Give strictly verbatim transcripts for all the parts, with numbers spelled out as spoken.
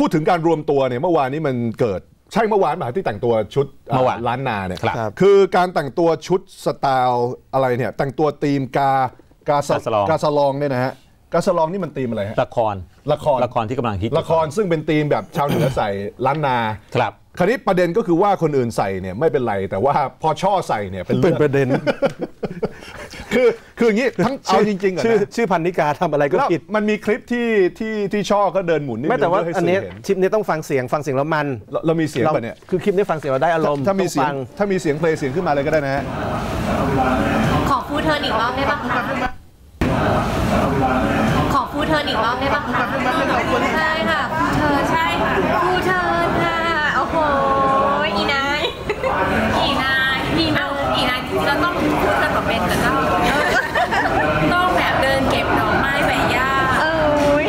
พูดถึงการรวมตัวเนี่ยเมื่อวานนี้มันเกิดใช่เมื่อวานมาที่แต่งตัวชุดเมื่อวานล้านนาเนี่ยคือการแต่งตัวชุดสไตล์อะไรเนี่ยแต่งตัวธีมกากากาสลองเนี่ยนะฮะกาสลองนี่มันธีมอะไรฮะละครละครละครที่กำลังฮิตละครซึ่งเป็นธีมแบบชาวเหนือใส่ล้านนาครับคราวนี้ประเด็นก็คือว่าคนอื่นใส่เนี่ยไม่เป็นไรแต่ว่าพอช่อใส่เนี่ยเป็นเป็นประเด็นคือคืออย่างนี้ทั้งเอาจริงๆอ่ะชื่อชื่อพันนิกาทำอะไรก็ผิดมันมีคลิปที่ที่ที่ช่อก็เดินหมุนนี่ไม่แต่ว่าอันนี้คลิปนี้ต้องฟังเสียงฟังเสียงแล้วมันเรามีเสียงป่ะเนี่ยคือคลิปนี้ฟังเสียงเราได้อารมณ์ถ้ามีเสียงถ้ามีเสียงเพลงเสียงขึ้นมาเลยก็ได้นะฮะขอฟูเทิร์นอีกรอบได้ป่ะคะขอฟูเทิร์นอีกรอบได้ป่ะคะใช่ค่ะฟูเทิร์นใช่ค่ะฟูเทิร์นค่ะโอ้โหอีนายอีนายอีนายอีนายเราต้องพูดกันแบบเป็นแต่ต้องต้องแบบเดินเก็บดอกไม้ใส่หญ้าเออ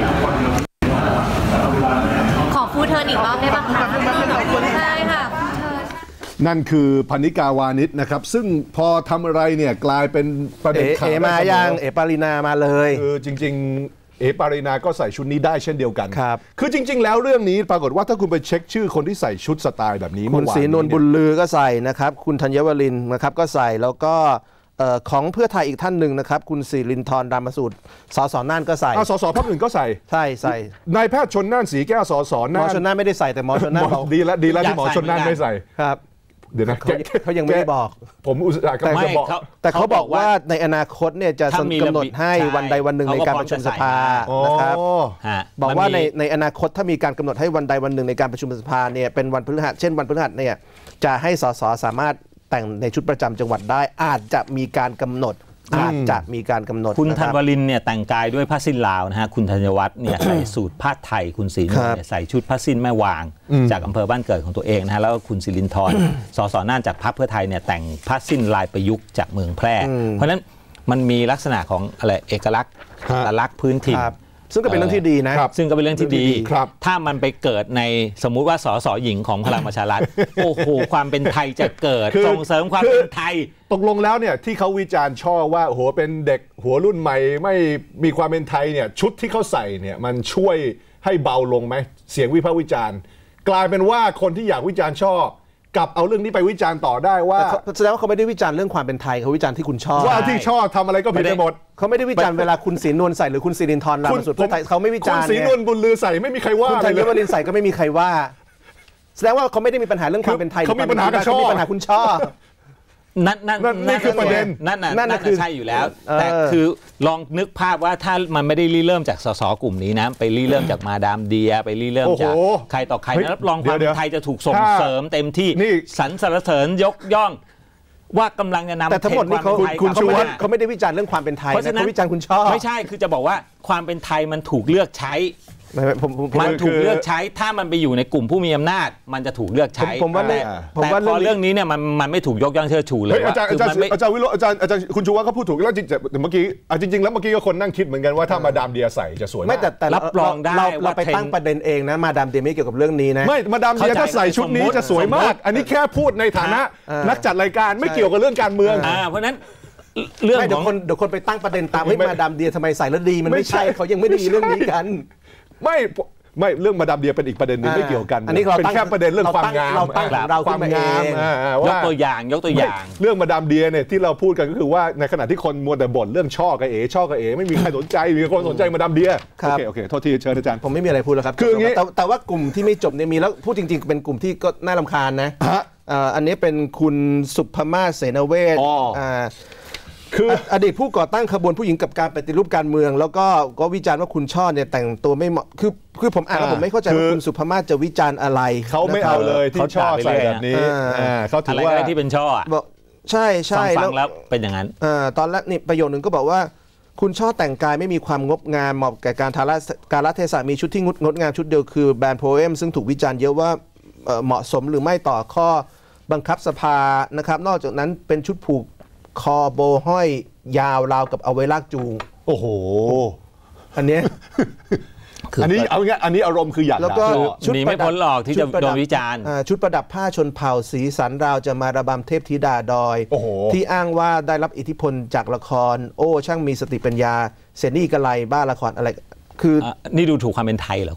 ขอฟูเทิร์นอีกรอบได้ป่ะคะใช่ค่ะนั่นคือพันนิกาวานิชนะครับซึ่งพอทำอะไรเนี่ยกลายเป็นประเด็นข่าวเอมายังเอปารินามาเลยคือจริงๆเอปารินาก็ใส่ชุดนี้ได้เช่นเดียวกันครับคือจริงๆแล้วเรื่องนี้ปรากฏว่าถ้าคุณไปเช็คชื่อคนที่ใส่ชุดสไตล์แบบนี้คุณศรีนวลบุญลือก็ใส่นะครับคุณธัญวรินทร์นะครับก็ใส่แล้วก็ของเพื่อไทยอีกท่านหนึ่งนะครับคุณศิรินทร์ดามสูตรสสน่านก็ใส่สสพรรคอื่นก็ใส่ใช่ใส่นายแพทย์ชลน่านศรีแก้วสสน่านหมอชลน่านไม่ได้ใส่แต่หมอชลน่านดีแล้วดีแล้วที่หมอชลน่านไม่ใส่ครับเดี๋ยวนะเขายังไม่ได้บอกผมอุตส่าห์จะบอกแต่เขาบอกว่าในอนาคตเนี่ยจะกำหนดให้วันใดวันหนึ่งในการประชุมสภานะครับบอกว่าในในอนาคตถ้ามีการกำหนดให้วันใดวันหนึ่งในการประชุมสภาเนี่ยเป็นวันพฤหัสเช่นวันพฤหัสเนี่ยจะให้สสสามารถแต่งในชุดประจำจังหวัดได้อาจจะมีการกำหนดอาจจะมีการกำหนดคุณธัญวรินทร์เนี่ยแต่งกายด้วยผ้าสิ้นลาวนะฮะคุณธัญวัฒน์เนี่ยใส่สูทผ้าไทยคุณศรีนวลเนี่ยใส่ชุดผ้าสิ้นแม่วางจากอำเภอบ้านเกิดของตัวเองนะฮะแล้วก็คุณศิรินทร์สสน่านจากพรรคเพื่อไทยเนี่ยแต่งผ้าสิ้นลายประยุกต์จากเมืองแพร่เพราะฉะนั้นมันมีลักษณะของอะไรเอกลักษณ์อัตลักษณ์พื้นถิ่นซึ่งก็เป็นเรื่องที่ดีนะซึ่งก็เป็นเรื่องที่ดีถ้ามันไปเกิดในสมมุติว่าสสหญิงของพลังประชารัฐโอ้โหความเป็นไทยจะเกิดส่งเสริมความเป็นไทยตกลงแล้วเนี่ยที่เขาวิจารณ์ช่อว่าโอ้โหเป็นเด็กหัวรุ่นใหม่ไม่มีความเป็นไทยเนี่ยชุดที่เขาใส่เนี่ยมันช่วยให้เบาลงไหมเสียงวิพากษ์วิจารณ์กลายเป็นว่าคนที่อยากวิจารณ์ช่อกลับเอาเรื่องนี้ไปวิจารณ์ต่อได้ว่าแสดงว่าเขาไม่ได้วิจารณ์เรื่องความเป็นไทยเขาวิจารณ์ที่คุณช่อว่าที่ช่อทำอะไรก็ผิดไปหมดเขาไม่ได้วิจารณ์เวลาคุณศรีนวลใส่หรือคุณศิรินทร์ลามสุดเพื่อไทยเขาไม่วิจารณ์คุณศรีนวลบุญลือใส่ไม่มีใครว่าคุณธัญวรินทร์ใส่ก็ไม่มีใครว่าแสดงว่าเขาไม่ได้มีปัญหาเรื่องความเป็นไทยเขามีปัญหากับช่อมีปัญหาคุณช่อนั่นนั่นนี่คือประเด็นนั่นนั่นใช่อยู่แล้วแต่คือลองนึกภาพว่าถ้ามันไม่ได้ริเริ่มจากสสกลุ่มนี้นะไปริเริ่มจากมาดามเดียไปริเริ่มจากใครต่อใครนะรับรองความเป็นไทยจะถูกส่งเสริมเต็มที่สรรเสริญยกย่องว่ากำลังจะนำแต่ทั้งหมดนี้เขาคุณชูวัฒน์เขาไม่ได้วิจารณ์เรื่องความเป็นไทยนะเขาวิจารณ์คุณช่อไม่ใช่คือจะบอกว่าความเป็นไทยมันถูกเลือกใช้มันถูกเลือกใช้ถ้ามันไปอยู่ในกลุ่มผู้มีอำนาจมันจะถูกเลือกใช้ผมว่าแต่พอเรื่องนี้เนี่ยมันมันไม่ถูกยกย่องเชิดชูเลยอาจารย์อาจารย์อาจารย์วิโรจน์อาจารย์อาจารย์คุณชูวัฒน์เขาพูดถูกแล้วจริงๆเมื่อกี้จริงๆแล้วเมื่อกี้ก็คนนั่งคิดเหมือนกันว่าถ้ามาดามเดียใส่จะสวยไม่แต่แต่รับรองได้เราไปตั้งประเด็นเองนะมาดามเดียไม่เกี่ยวกับเรื่องนี้นะไม่มาดามเดียถ้าใส่ชุดนี้จะสวยมากอันนี้แค่พูดในฐานะนักจัดรายการไม่เกี่ยวกับเรื่องการเมืองเพราะนั้นเรื่องเดี๋ยวคนเดี๋ยวคนไปตั้งประเด็นตามให้มาดามเดียทำไมใส่แล้วดีมันไม่ใช่เขายังไม่ได้มีเรื่องนี้กันไม่ไม่เรื่องมาดามเดียเป็นอีกประเด็นนึงไม่เกี่ยวกันอันนี้เราเป็นแค่ประเด็นเรื่องความงามเราตั้งเราความงามยกตัวอย่างยกตัวอย่างเรื่องมาดามเดียเนี่ยที่เราพูดกันก็คือว่าในขณะที่คนมัวแต่บ่นเรื่องช่อกับเอ๋ช่อกับเอ๋ไม่มีใครสนใจหรือคนสนใจมาดามเดียโอเคโอเคโทษทีเชิญอาจารย์ผมไม่มีอะไรพูดแล้วครับคืออย่างนี้แต่ว่ากลุ่มที่ไม่จบเนี่ยมีแล้วพูดจริงๆเป็นกลุ่มที่ก็น่ารำคาญนะอันนี้เป็นคุณสุภมาศเสนาเวชคืออดีตผู้ก่อตั้งขบวนผู้หญิงกับการปฏิรูปการเมืองแล้วก็ก็วิจารณ์ว่าคุณช่อเนี่ยแต่งตัวไม่เหมาะคือคือผมอ่านแล้วผมไม่เข้าใจว่าคุณสุภมาศจะวิจารณ์อะไรเขาไม่เอาเลยที่ช่อใส่แบบนี้เขาถือว่าที่เป็นช่อบอกใช่ใช่ฟังแล้วเป็นอย่างนั้นตอนแรกนี่ประโยคนึงก็บอกว่าคุณช่อแต่งกายไม่มีความงดงามเหมาะแก่การทาราการละเทศะมีชุดที่งดงดงามชุดเดียวคือแบรนด์โพเอมซึ่งถูกวิจารณ์เยอะว่าเหมาะสมหรือไม่ต่อข้อบังคับสภานะครับนอกจากนั้นเป็นชุดผูกคอโบห้อยยาวราวกับเอาไว้ลากจูงโอ้โหอันนี้อันนี้เอางี้อันนี้อารมณ์คืออยากแล้วก็ชุดไม่พ้นหลอกที่จะโดนวิจารณ์ชุดประดับผ้าชนเผ่าสีสันราวจะมาระบำเทพธิดาดอยที่อ้างว่าได้รับอิทธิพลจากละครโอ้ช่างมีสติปัญญาเสนี่กะไลบ้าละครอะไรคือนี่ดูถูกความเป็นไทยเหรอคนเนี้ย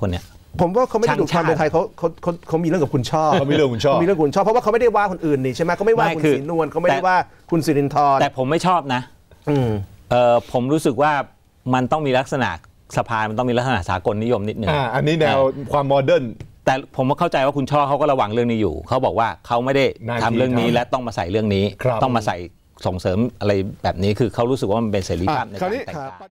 ผมว่าเขาไม่ได้ดูความเป็นไทยเขาเขาเขาเขามีเรื่องกับคุณช่อเขามีเรื่องคุณช่อมีเรื่องคุณช่อเพราะว่าเขาไม่ได้ว่าคนอื่นนี่ใช่ไหมเขาไม่ว่าคุณศรีนวลเขาไม่ได้ว่าคุณสิรินทร์แต่ผมไม่ชอบนะเออผมรู้สึกว่ามันต้องมีลักษณะสภามันต้องมีลักษณะสากลนิยมนิดนึงอ่าอันนี้แนวความโมเดิร์นแต่ผมก็เข้าใจว่าคุณช่อเขาก็ระวังเรื่องนี้อยู่เขาบอกว่าเขาไม่ได้ทำเรื่องนี้และต้องมาใส่เรื่องนี้ต้องมาใส่ส่งเสริมอะไรแบบนี้คือเขารู้สึกว่ามันเป็นเสรีภาพในการแต่งกาย